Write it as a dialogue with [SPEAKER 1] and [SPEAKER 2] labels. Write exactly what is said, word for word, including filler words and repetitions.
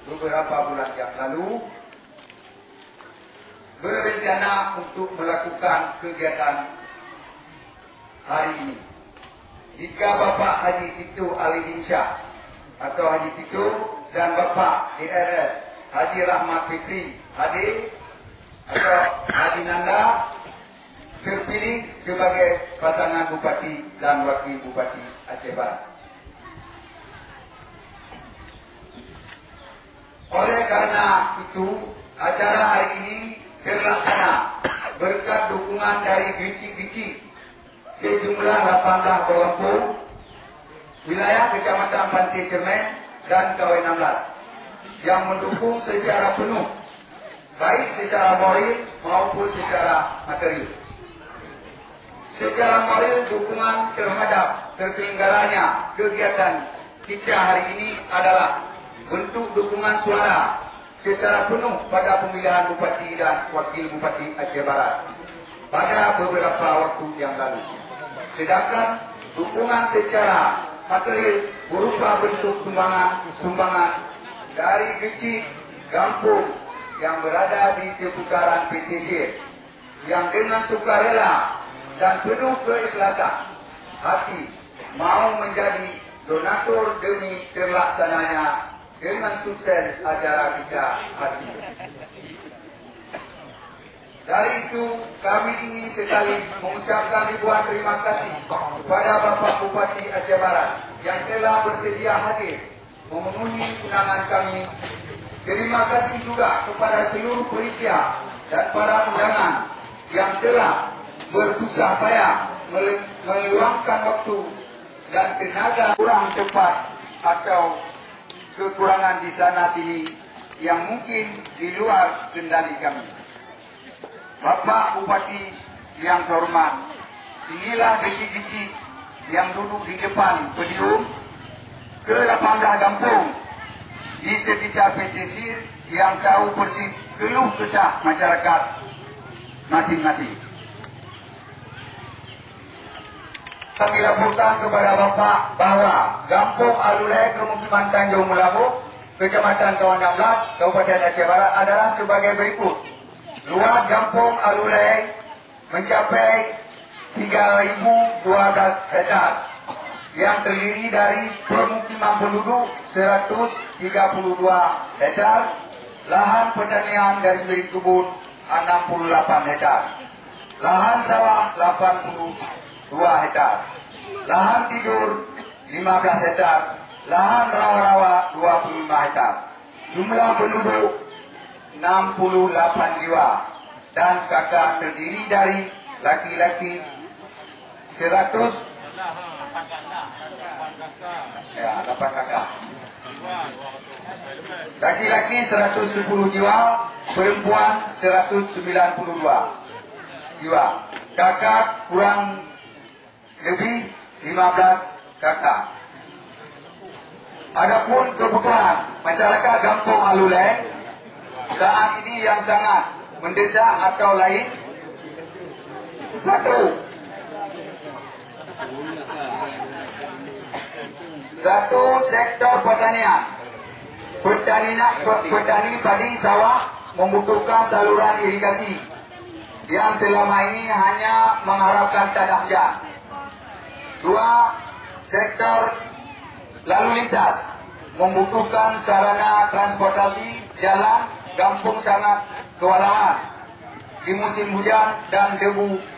[SPEAKER 1] beberapa bulan yang lalu berencana untuk melakukan kegiatan hari ini. Jika Bapak Haji Tito Alidinsya atau Haji Tito dan Bapak D R S Haji Rahmat Fitri hadir atau Haji Nanda terpilih sebagai pasangan Bupati dan Wakil Bupati Aceh Barat. Oleh karena itu, acara hari ini terlaksana berkat dukungan dari Gici-Gici sejumlah delapan belas Bolampung, wilayah Kecamatan Pantai Cermen dan K W enam belas yang mendukung secara penuh, baik secara moral maupun secara material. Secara moral, dukungan terhadap terselenggaranya kegiatan kita hari ini adalah bentuk dukungan suara secara penuh pada pemilihan Bupati dan Wakil Bupati Aceh Barat pada beberapa waktu yang lalu. Sedangkan dukungan secara material berupa bentuk sumbangan-sumbangan dari kecil kampung yang berada di seputaran P T C yang dengan sukarela dan penuh keikhlasan hati mau menjadi donatur demi terlaksananya dengan sukses acara kita hari ini. Dari itu, kami ingin sekali mengucapkan ribuan terima kasih kepada Bapak Bupati Aceh Barat yang telah bersedia hadir memenuhi undangan kami. Terima kasih juga kepada seluruh panitia dan para undangan yang telah bersusah payah meluangkan waktu dan tenaga kurang tepat atau kekurangan di sana sini yang mungkin di luar kendali kami. Bapak Bupati yang terhormat, inilah gici-gici yang duduk di depan podium ke delapan belas kampung di sekitar P T C yang tahu persis keluh kesah masyarakat masing-masing. Kami laporkan kepada Bapak bahwa Kampung Alulai Pemukiman Tanjung Melabu, Kecamatan K W enam belas, Kabupaten Aceh Barat adalah sebagai berikut. Luas Kampung Alulai mencapai tiga ribu dua belas hektar yang terdiri dari permukiman penduduk seratus tiga puluh dua hektar, lahan pertanian dan sembari kebun enam puluh delapan hektar, lahan sawah delapan puluh dua hektar, lahan tidur lima belas hektar, lahan rawa-rawa dua puluh lima hektar, jumlah penduduk enam puluh delapan jiwa, dan kakak terdiri dari laki-laki seratus, ya, delapan kakak, laki-laki seratus sepuluh jiwa, perempuan seratus sembilan puluh dua jiwa, kakak kurang lebih lima belas kakak. Adapun kebutuhan masyarakat Kampung Alulai saat ini yang sangat mendesak atau lain, satu satu sektor pertanian, pertanian petani padi sawah membutuhkan saluran irigasi yang selama ini hanya mengharapkan tanah hujan. Dua, sektor lalu lintas membutuhkan sarana transportasi jalan kampung sangat kewalahan di musim hujan dan debu